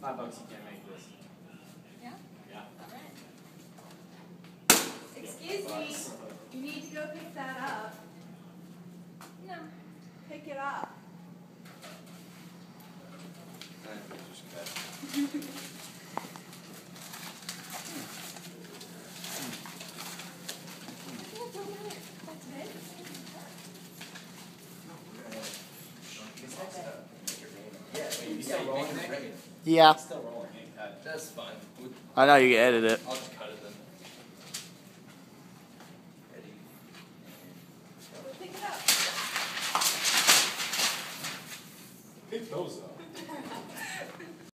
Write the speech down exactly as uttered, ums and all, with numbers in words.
Five bucks you can't make this. Yeah? Yeah. Alright. Excuse me. You need to go pick that up. No. Pick it up. Yeah. Still rolling. That's fine. I know you can edit it. I'll just cut it then. Pick it up. Pick those up.